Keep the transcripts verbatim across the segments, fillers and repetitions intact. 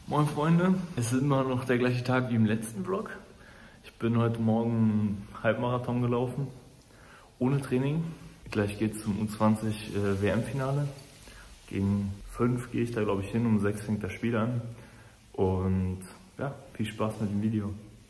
Moin Freunde, es ist immer noch der gleiche Tag wie im letzten Vlog. Ich bin heute Morgen einen Halbmarathon gelaufen, ohne Training. Gleich geht es zum U zwanzig äh, W M-Finale. Gegen fünf gehe ich da glaube ich hin, um sechs fängt das Spiel an. Und ja, viel Spaß mit dem Video.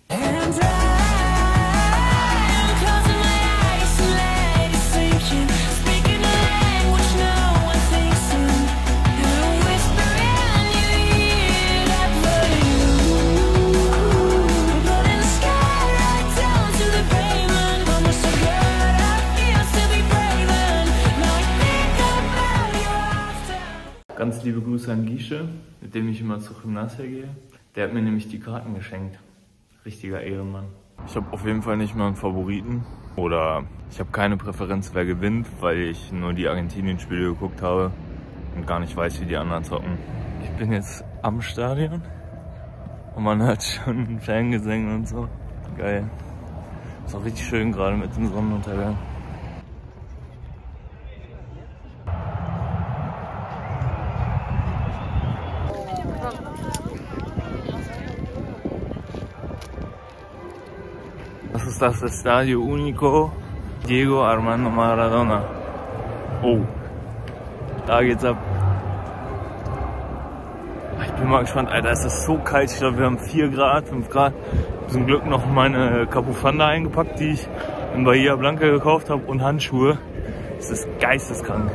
Ganz liebe Grüße an Giesche, mit dem ich immer zur Gymnasia gehe. Der hat mir nämlich die Karten geschenkt. Richtiger Ehrenmann. Ich habe auf jeden Fall nicht mal einen Favoriten. Oder ich habe keine Präferenz, wer gewinnt, weil ich nur die Argentinien-Spiele geguckt habe und gar nicht weiß, wie die anderen zocken. Ich bin jetzt am Stadion und man hört schon Fangesänge und so. Geil. Ist auch richtig schön gerade mit dem Sonnenuntergang. Das ist das Estadio Único Diego Armando Maradona. Oh, da geht's ab. Ich bin mal gespannt, Alter, es ist so kalt. Ich glaube, wir haben vier Grad, fünf Grad. Zum Glück noch meine Capufanda eingepackt, die ich in Bahia Blanca gekauft habe, und Handschuhe. Es ist geisteskrank.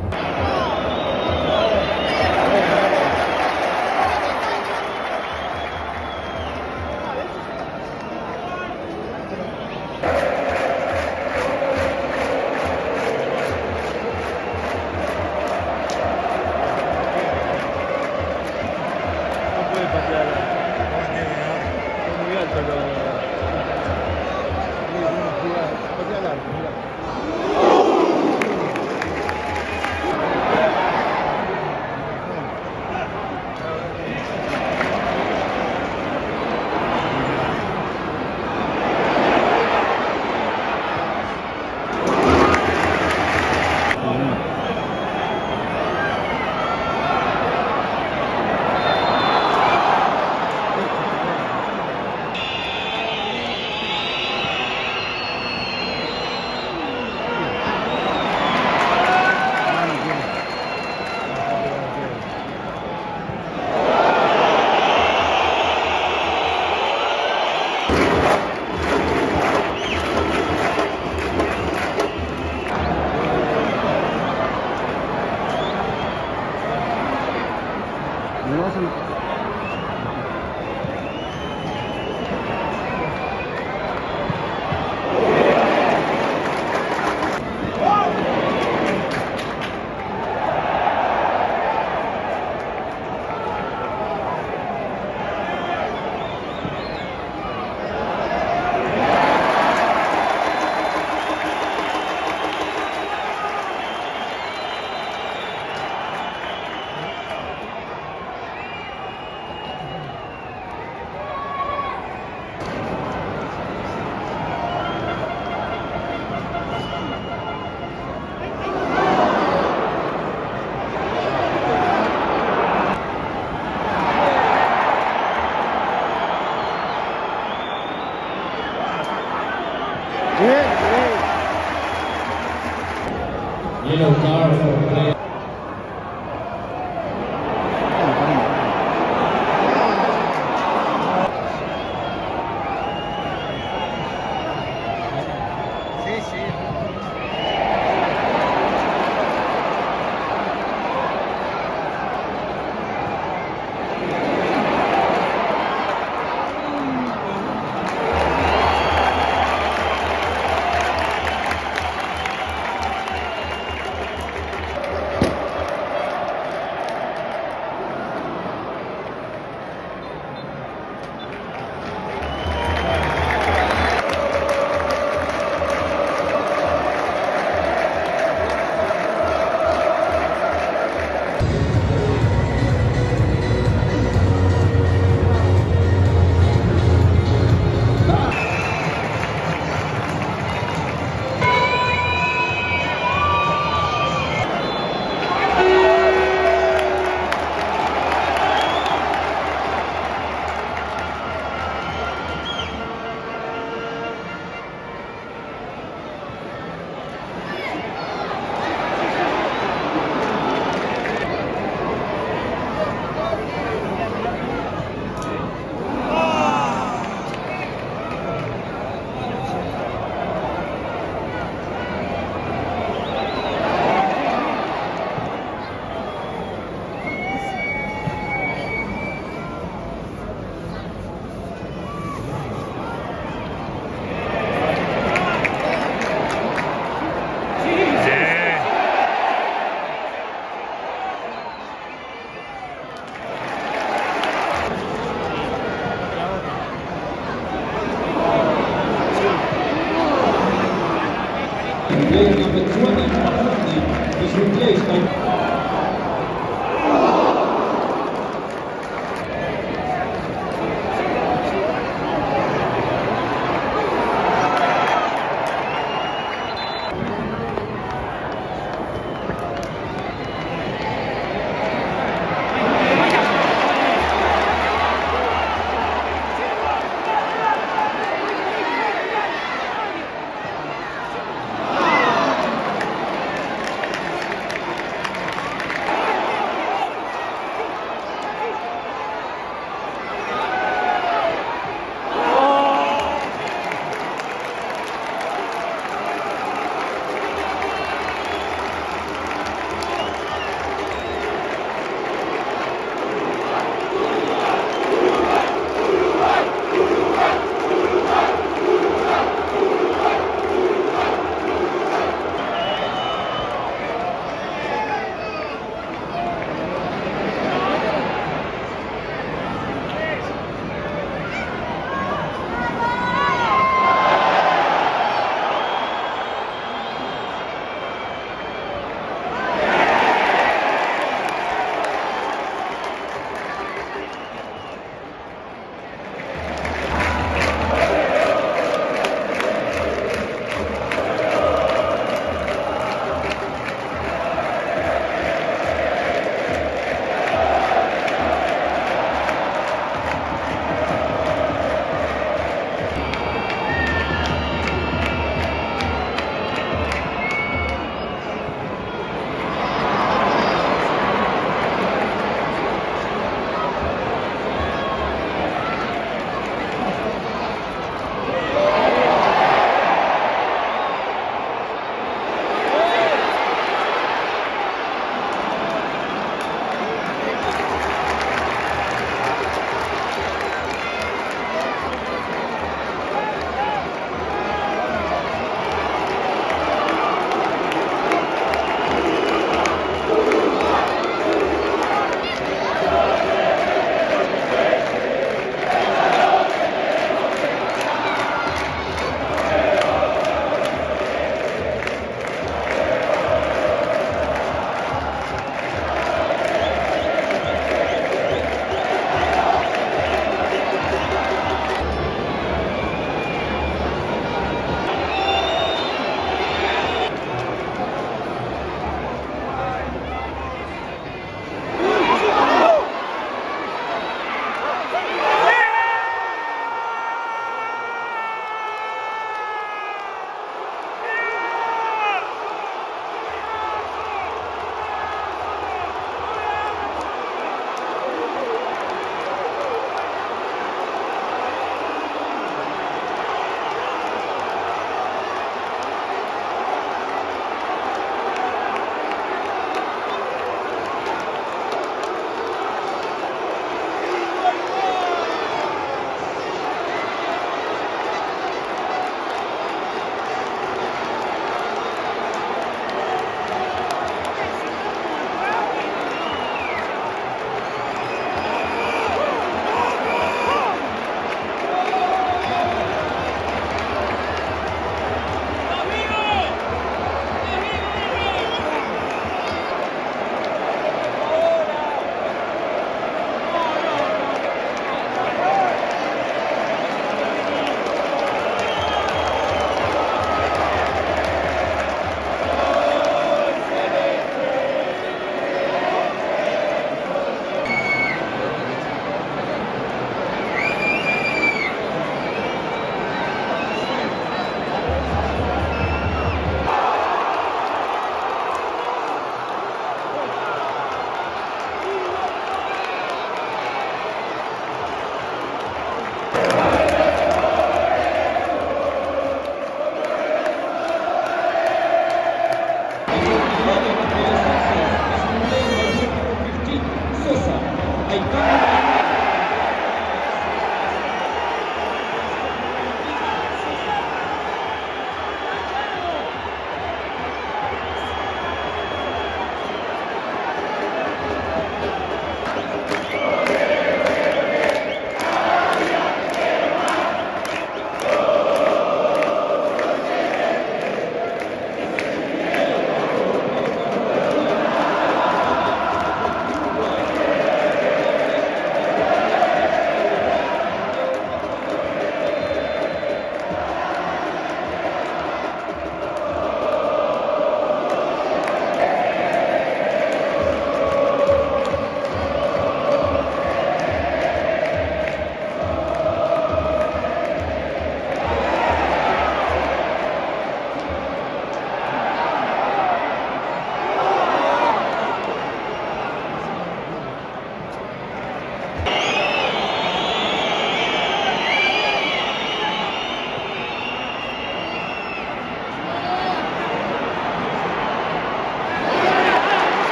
Yellow card for play.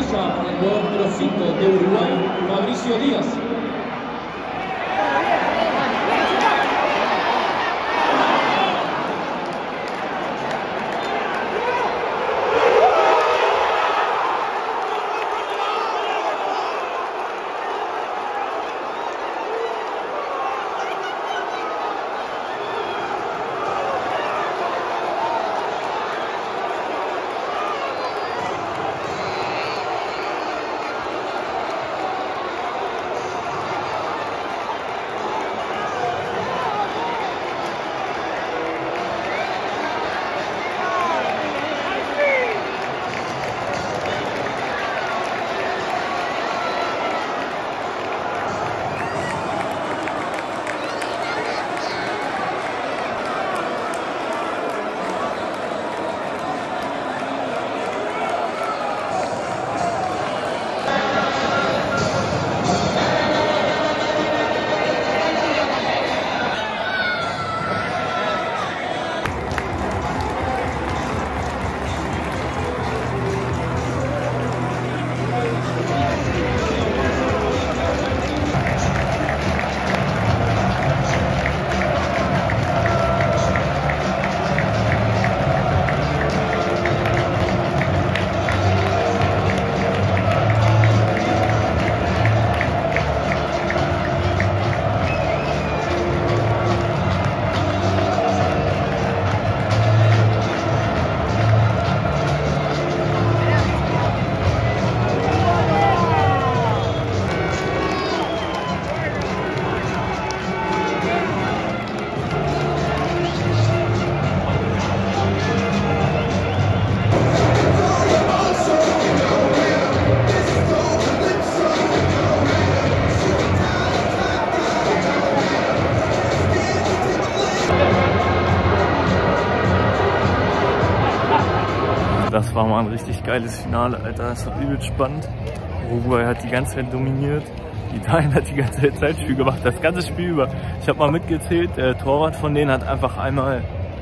Expulsa el jugador número cinco de Uruguay, Fabricio Díaz. Das war mal ein richtig geiles Finale, Alter. Das war übel spannend. Uruguay hat die ganze Zeit dominiert. Italien hat die ganze Zeit Zeitspiel gemacht, das ganze Spiel über. Ich habe mal mitgezählt, der Torwart von denen hat einfach einmal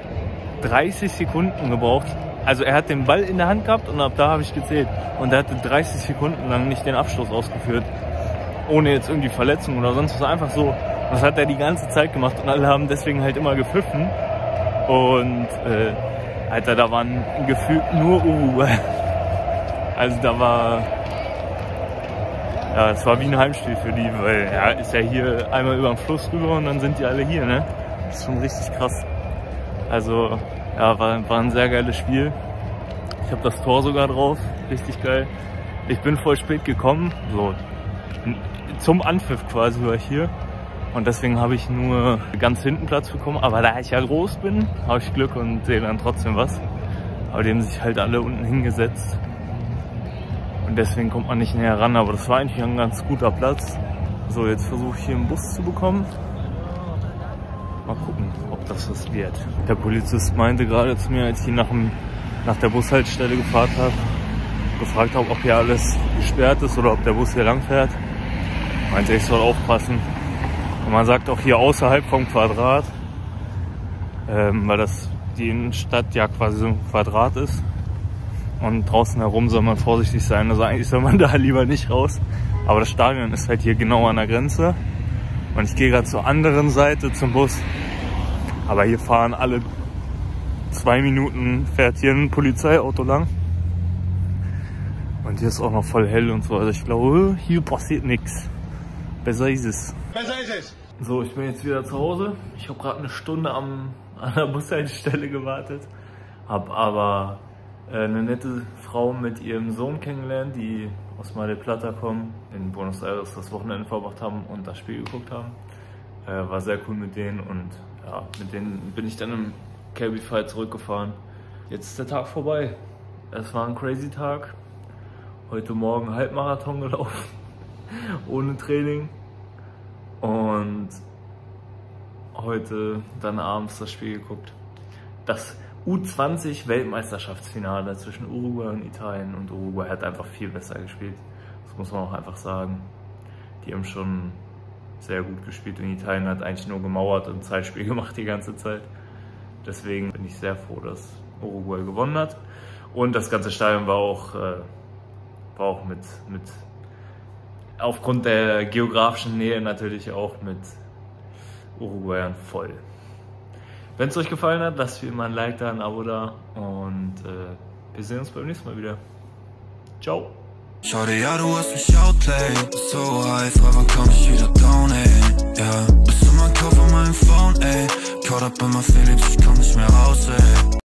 dreißig Sekunden gebraucht. Also er hat den Ball in der Hand gehabt und ab da habe ich gezählt. Und er hatte dreißig Sekunden lang nicht den Abschluss ausgeführt. Ohne jetzt irgendwie Verletzung oder sonst was. Einfach so. Das hat er die ganze Zeit gemacht und alle haben deswegen halt immer gepfiffen. Und äh, Alter, da waren gefühlt nur Uruguay. Also da war, ja, es war wie ein Heimspiel für die, weil ja, ist ja hier einmal über den Fluss rüber und dann sind die alle hier, ne? Das ist schon richtig krass. Also, ja, war, war ein sehr geiles Spiel. Ich habe das Tor sogar drauf, richtig geil. Ich bin voll spät gekommen, so zum Anpfiff quasi war ich hier. Und deswegen habe ich nur ganz hinten Platz bekommen. Aber da ich ja groß bin, habe ich Glück und sehe dann trotzdem was. Aber die haben sich halt alle unten hingesetzt. Und deswegen kommt man nicht näher ran. Aber das war eigentlich ein ganz guter Platz. So, jetzt versuche ich hier einen Bus zu bekommen. Mal gucken, ob das was wird. Der Polizist meinte gerade zu mir, als ich ihn nach, dem, nach der Bushaltestelle gefahren habe, gefragt habe, ob hier alles gesperrt ist oder ob der Bus hier lang fährt. Meinte, ich soll aufpassen. Und man sagt auch hier außerhalb vom Quadrat, ähm, weil das die Innenstadt ja quasi so ein Quadrat ist. Und draußen herum soll man vorsichtig sein, also eigentlich soll man da lieber nicht raus. Aber das Stadion ist halt hier genau an der Grenze. Und ich gehe gerade zur anderen Seite zum Bus. Aber hier fahren alle zwei Minuten, fährt hier ein Polizeiauto lang. Und hier ist auch noch voll hell und so. Also ich glaube, hier passiert nichts. Besser ist es. Besser ist es. So, ich bin jetzt wieder zu Hause. Ich habe gerade eine Stunde am, an der Bushaltestelle gewartet. Habe aber äh, eine nette Frau mit ihrem Sohn kennengelernt, die aus Mar del Plata kommen, in Buenos Aires das Wochenende verbracht haben und das Spiel geguckt haben. Äh, war sehr cool mit denen und ja, mit denen bin ich dann im Cabify zurückgefahren. Jetzt ist der Tag vorbei. Es war ein crazy Tag. Heute Morgen Halbmarathon gelaufen, ohne Training. Und heute dann abends das Spiel geguckt. Das U zwanzig Weltmeisterschaftsfinale zwischen Uruguay und Italien. Und Uruguay hat einfach viel besser gespielt. Das muss man auch einfach sagen. Die haben schon sehr gut gespielt und Italien hat eigentlich nur gemauert und Zeitspiel gemacht die ganze Zeit. Deswegen bin ich sehr froh, dass Uruguay gewonnen hat. Und das ganze Stadion war auch äh, war auch mit, mit aufgrund der geografischen Nähe natürlich auch mit Uruguayern voll. Wenn es euch gefallen hat, lasst wie immer ein Like da, ein Abo da und äh, wir sehen uns beim nächsten Mal wieder. Ciao. Schade, ja, du hast mich outplayed. So high, frag, wann komm ich wieder down, ey. Ja, bist du mein Kopf auf meinem Phone, ey. Caught up in my feelings, ich komm nicht mehr raus, ey.